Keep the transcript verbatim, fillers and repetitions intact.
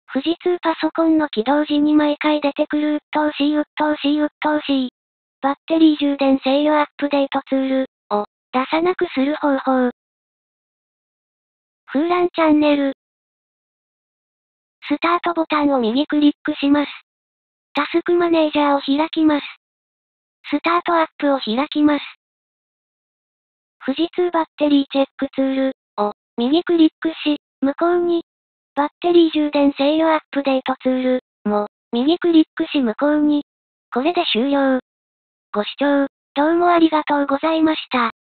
富士通パソコンの起動時に毎回出てくる鬱陶しい鬱陶しい鬱陶しい。バッテリー充電制御アップデートツールを出さなくする方法。風蘭チャンネル。スタートボタンを右クリックします。タスクマネージャーを開きます。スタートアップを開きます。富士通バッテリーチェックツールを右クリックし、無効に。バッテリー充電制御アップデートツールも右クリックし無効に。これで終了。ご視聴、どうもありがとうございました。